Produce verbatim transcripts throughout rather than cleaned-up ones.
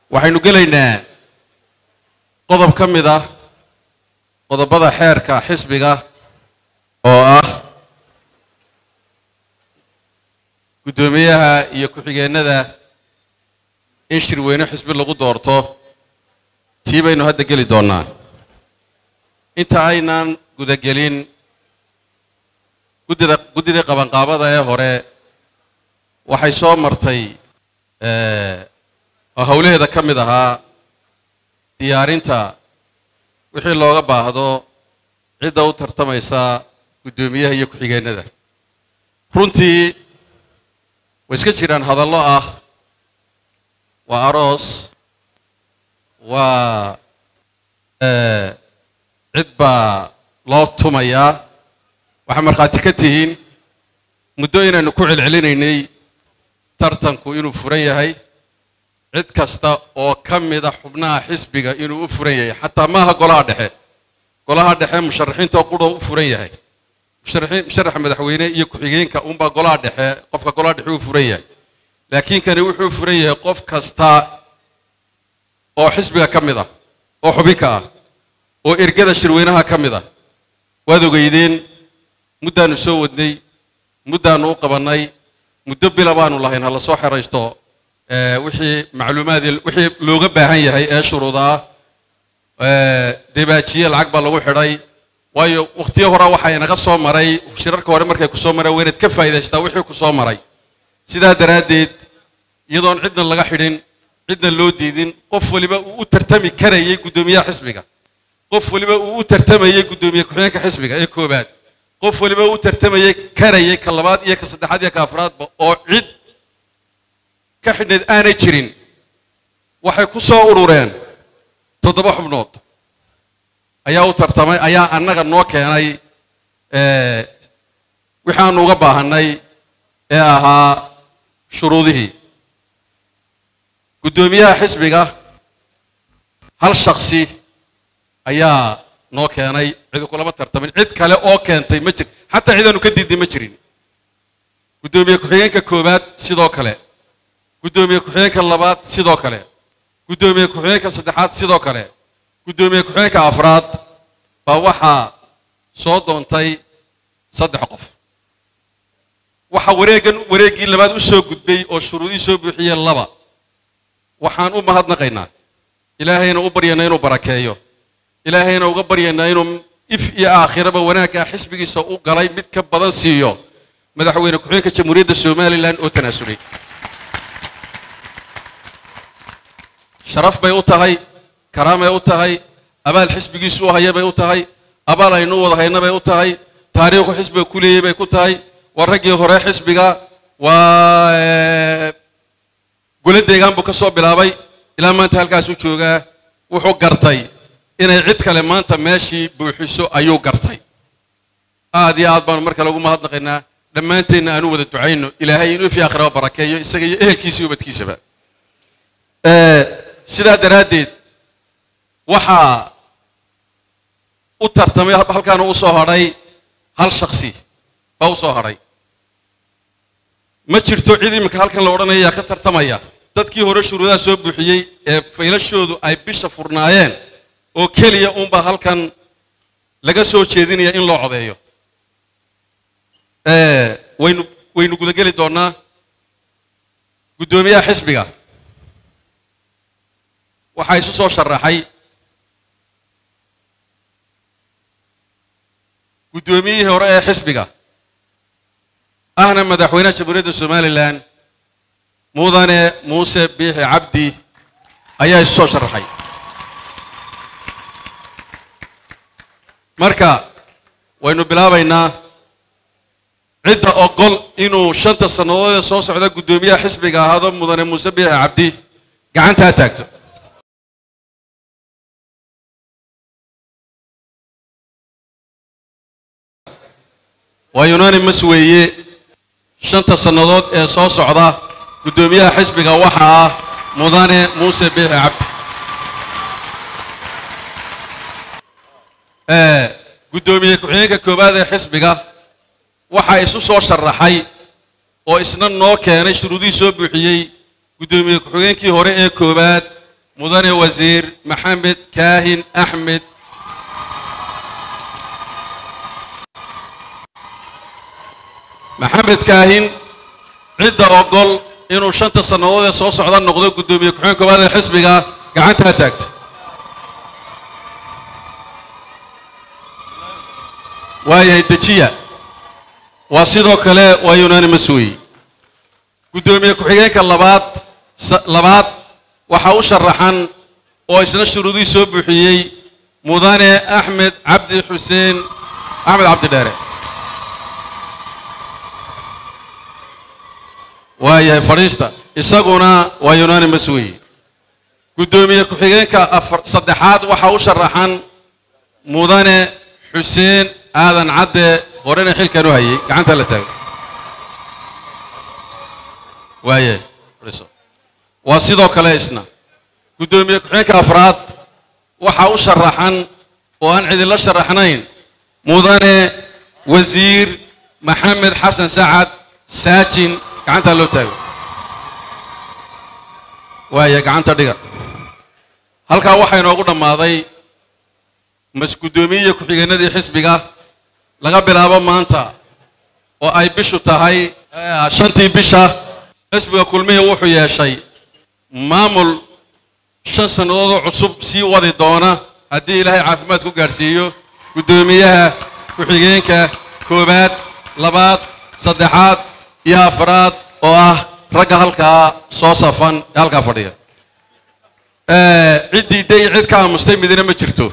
waxaynu gelaynaa qodob ka mid ah qodobada xeerka xisbiga oo ah gudoomiyaha iyo ku-xigeenada in shirweyne xisbi lagu doorto tii baynu hadda geli doonaa inta aynan gudagelin guddida guddidii qabanqaabada ee hore waxay soo martay oo hawlaheeda ka mid ahaa diyaarinta wixii looga baahdo cidda u tartamaysa guddoomiyaha iyo ku-xigeenada runtii way iska jiraan hadallo ah waa aroos waa cid baa loo tumayaa waxaa markhaati ka tihiin muddo inaynu ku celcelinaynay tartanku inuu furan yahay cid kasta oo ka mid ah xubnaha xisbiga inuu u furan yahay xataa maaha golaha dhexe golaha dhexe musharaxiinta qudha u furan yahay musharaxiin musharaxa madaxweyne iyo ku-xigeenka unbaa golaha dhexe qofka golaha dhexe uu furan yahay laakiin kani wuxuu furan yahay qof kasta oo xisbiga ka mid ah oo xubinka ah oo ergada shirweynaha ka mid ah waad ogeydeen muddaanu soo wadnay muddaanu u qabannay muddo bila baanu lahayn hala soo xeraysto wixii macluumaad wixii looga baahan yahay ee shuruuda ah debaajiye lacag baa lagu xidhay waayo waqtiyo hore waxaa inaga soo maray shirarka hore markay ku soo mareen waynaad ka faa'iidaystaa wixii ku soo maray sidaa daraaddeed iyadoon cidna laga xidhin cidna loo diidin qof waliba uu u tartami karayay guddoomiyaha xisbiga qof waliba uu u tartamayay guddoomiye ku-xigeenka xisbiga ee koobaad qof waliba uu u tartamayay karayay ka labaad iyo ka saddexaad iyo ka afraadba oo cid ka xidhneed aanay jirin waxay ku soo urureen toddoba xubnood ayaa u tartamay ayaa annaga noo keenay wixii aanu uga baahannay ee ahaa shuruudihii guddoomiyaha xisbiga hal shaksi ayaa noo keenay cid kulama tartamin cid kale oo keentay ma jir xataa cidaanu ka diidnay ma jirin guddoomiye ku-xigeenka koowaad sidoo kale guddoomiye ku-xigeenka labaad sidoo kale guddoomiye ku-xigeenka saddexaad sidoo kale guddoomiye ku-xigeenka afraad baa waxaa soo doontay saddex qof waxaa wareegan wareeggii labaad u soo gudbay oo shuruudihii soo buuxiyeen laba waxaan u mahadnaqaynaa ilaahayna u baryaynaa inuu barakeeyo ilaahayna uga baryaynaa inuu if iyo aakhiraba wanaagga xisbigiisa u galay mid ka badan siiyo madaxweyne ku-xigeenka jamhuuriyadda somalilan oo tanaasulay sharaf bay u tahay karaamay u tahay abaal xisbigiisu u haya bay u tahay abaal aynu wada hayna bay u tahay taariikhu xisbiga ku leeyay bay ku tahay waa raggii hore xisbiga waa gole deegaan buu ka soo bilaabay ilaa maanta halkaas u joogaa wuxuu gartay inay cid kale maanta meeshii buuxiso ayuu gartay aad iyo aad baanu mar kale ugu mahadnaqaynaa dhammaanteenna aanu wada ducayno ilaahay inuu fi aakhiraba barakeeyo isaga iyo ehelkiisa iyo ubadkiisaba sidaa daraaddeed waxaa u tartamay halkaana u soo hadhay hal shaksi baa u soo hadhay ma jirto cid iminka halkan la odhanayaa ka tartamaya dadkii hore shuruudaha soo buuxiyey ee faylashoodu ay bisha furnaayeen oo keliya uunbaa halkan laga soo jeedinaya in loo codeeyo waynu waynu gudageli doonnaa guddoomiyaha xisbiga waxaa isu soo sharaxay guddoomiyihii hore ee xisbiga ahna madaxweynaha jamhuuriyadda somalilan mudane muuse biixi cabdi ayaa isu soo sharaxay marka waynu bilaabaynaa cidda ogol inuu shanta sannadood ee soo socda guddoomiyaha xisbiga ahaado mudane muuse biixi cabdi gacanta ha taagto waa unanimous weeye shanta sannadood ee soo socda guddoomiyaha xisbiga waxaa ah mudane muuse biixi cabdi guddoomiye ku-xigeenka koowaad ee xisbiga waxaa isu soo sharaxay oo isna noo keenay shuruudihii soo buuxiyey gudoomiye ku-xigeenkii hore ee koobaad مدن وزير محمد كاهن أحمد محمد كاهن عدة أقول إنه شنطة السنوات صوص عدن نقطة قدومي كحين كبار الحزب جا قعدتها تاكت وهي الدشية وصيدو كلا ويونان مسوي قدومي كحين كلبات لبات وحوش الرحن وإسنا الشرودي سبحيي مدن أحمد عبد حسين أحمد عبد الداري وهي فريستا إسقونا ويونان مسوي قدومي كحين كأفر صدحات وحوش الرحن مدن حسين هذا عد ورنا حيل كانوا هي كعنت لتاج وهي فريستا وصيدو كلا إسنا قدومي كحين كأفراد وحوش الرحن وأن عيد الله الرحنين مدن وزير محمد حسن سعد ساكن كعنت لو تاج وهي كعنت دقة هل كان واحد نقول ما ضي مس قدومية كحين نادي حسبك لقبل أبا ما أنت وأي بشو تهاي شنتي بشة حسبك كل مية وحيا شيء مامل شن سنة عصب سي وادي دونا هدي لها عافمات كوكارسيو قدوميها كحين ككوبات لبات صدحات يا أفراد وآه رجع هالكا صوصفا هالكا فريا. عدي دي عد كان مستمدين ما شرتو.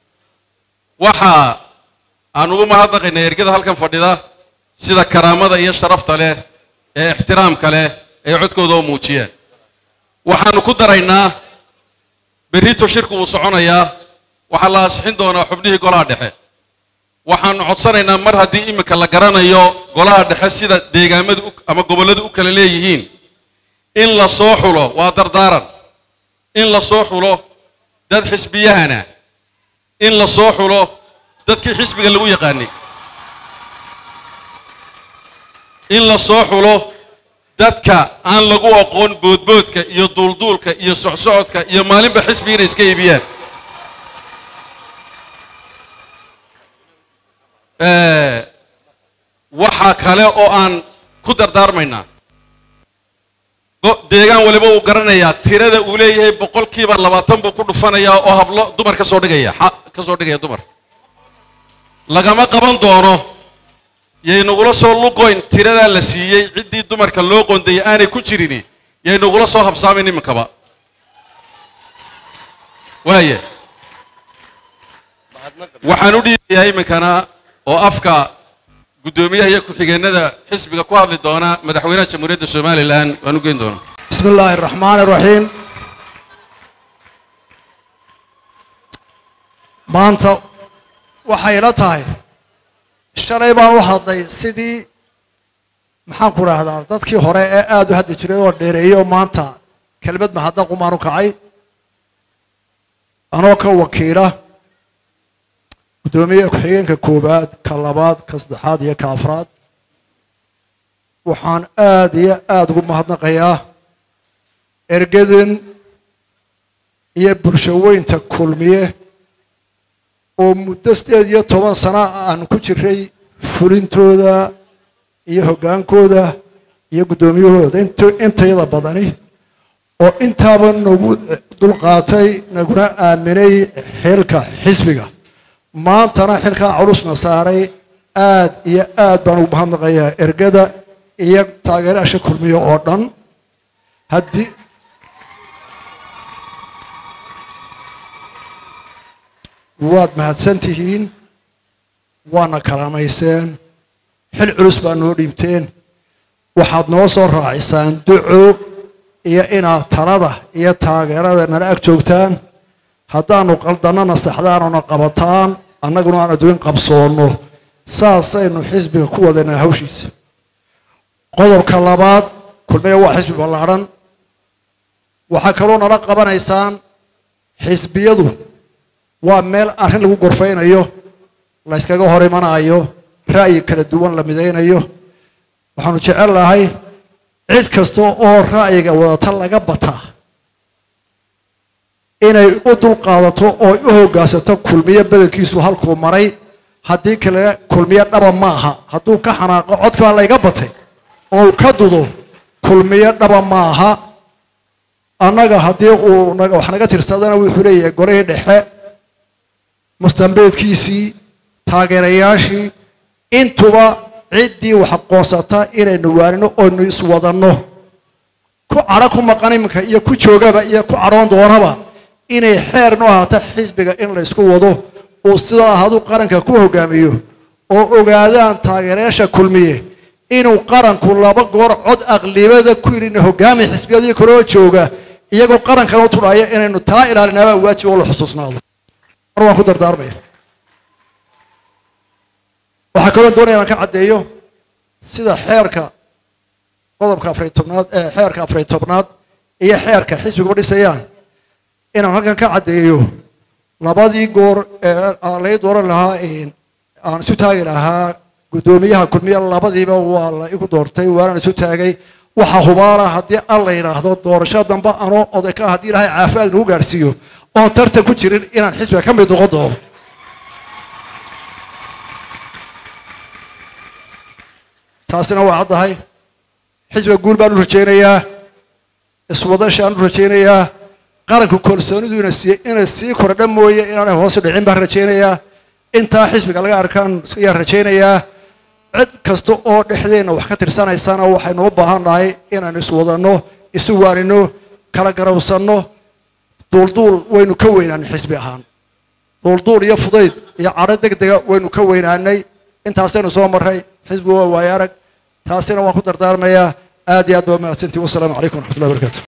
وحا أنا ما هذا غير يركض هالكا فريدا سيدا كرامة ده يشرفت عليه احترام كله يعد كودو موتشيا. وحا نقدر إننا بريتو شركو وصعنا يا وحلا سحين دونا حبنيه قرادة. waxaan codsanaynaa mar haddii imika la garanayo golaha dhexe sida deegaamada ama gobolada u kala leeyihiin in la soo xulo waa dardaaran in la soo xulo dad xisbiyahana in la soo xulo dadkii xisbiga lagu yaqaanay in la soo xulo dadka aan lagu aqoon boodboodka iyo duulduulka iyo socsocodka iyo maalinba xisbiga iska iibiyaan waxa kale oo aan ku dardaarmaynaa deegaan waliba uu garanayaa tirada uu leeyahay boqolkiiba labaatan buu ku dhufanayaa oo hablo dumar ka soo dhigaya ka soo dhigaya dumar lagama qaban doono yaynugula soo luqoyn tirada la siiyey ciddii dumarka loo qoondeeyay aanay ku jirin yaynugula soo habsaamin iminkaba waaye waxaan u dhiibayaa iminkana oo afka gudoomiyaha iyo ku-xigeenada xisbiga ku hadli doona madaxweynaha jamhuuriyadda Soomaaliland waan u geyn doonaa bismillaahir rahmaanir rahiim maanta waxay la tahay shalay baan u hadlay sidii maxaan ku raahdaa dadkii hore ee aad u hadli jiray oo dheereeyo maanta kelmad ma hadda qumaan u kacay anoo ka wakiila gudoomiyaha ku-xigeenka koobaad ka labaad ka saddexaad iyo ka afraad waxaan aad iyo aad ugu mahadnaqayaa ergadan iyo bulshaweynta kulmiye oo muddo sideed iyo toban sano aan ku jiray fulintooda iyo hoggaankooda iyo guddoomiyahooda intayada badani oo intaaba nagu dulqaatay naguna aaminay xilka xisbiga maantana xilkaa culusna saaray aad iyo aad baan ugu mahadnaqayaa ergada iyo taageerayaasha kulmiye oo dhan haddii waad mahadsantihiin waana kalaamayseen xil culus baa noo dhiibteen waxaad noo soo raacisaan duco iyo inaad talada iyo taageerada nala ag joogtaan haddaanu qaldannana saxdaanuna qabataan annaguna aan adduun qabsoonno saasaynu xisbiga ku wadanaa hawshiisa qodobka labaad kulmiye waa xisbi ballaadhan waxaa kaloo nala qabanaysaan xisbiyadu waa meel arrin lagu gorfaynayo la iskaga hor imanayo ra'yi kala duwan la midaynayo waxaanu jecel lahay cid kasta oo ra'yiga wadata laga bataa inay u dulqaadato oo u hogaansato kulmiye badankiisu halkuu maray haddii kale kulmiye dhaba maaha hadduu ka xanaaqo codka baa layga batay oo uu ka dudo kulmiye dhaba maaha annaga haddii uu wax naga tirsadana wuxuu leeyahay golihii dhexe mustambeedkiisii taageerayaashii intuba ciddii wax aqoonsata inaynu waanino oynu iswadanno ku cadho ku maqan iminka iyo ku joogaba iyo ku cadhoon doonaba inay xeer noo ahaato xisbiga in la isku wado uu sidaa hadduu qaranka ku hogaamiyo oo ogaadaan taageerayaasha kulmiye inuu qaranku laba goor cod aqlibada ku yidhi hogaami xisbiyadii kaloo jooga iyagoo qarankana u tudhaya inaynu taa ilaalinaabaa waajib oo la xusuusnaado mar waan ku dardaarmaya waxaa kaloo doonaya inaan ka caddeeyo sida xeerka qodobka afariy tobnaad ee xeerka afariy tobnaad iyo xeerka xisbiguba dhisayaan inaan halkan ka caddeeyo labadii goor ee laga dooran lahaa aan isu taagi lahaa guddoomiyaha kulmiye labadiiba waa la igu doortay waana isu taagay waxa hubaala haddii alla yidhaahdo doorasho dambe anoo oday ka haddii ilaahay caafimaad nagu gaarsiiyo oon tartan ku jirin inaan xisbiga ka mid noqon doono taasina waa caddahay xisbiga guul baan u rajaynayaa iswadashaan u rajaynayaa qaranku kalsoonidu ina sii ina sii kordha mooye inaanay hoos u dhicin baan rajaynayaa intaa xisbiga laga arkaan ayaan rajaynayaa cid kasta oo dhexdeena wax ka tirsanaysana waxaynu u baahan nahay inaan iswadanno isu waanino kala garawsanno duulduul waynu ka weynaanay xisbi ahaan duulduul iyo fudayd iyo cadho degdega waynu ka weynaanay intaasaynu soo marray xisbigu waa waayo arag taasina waan ku dardaarmayaa aad iyo aad baa mahadsantihi wassalaamu calaykum waraxmatullahi wabarakaatu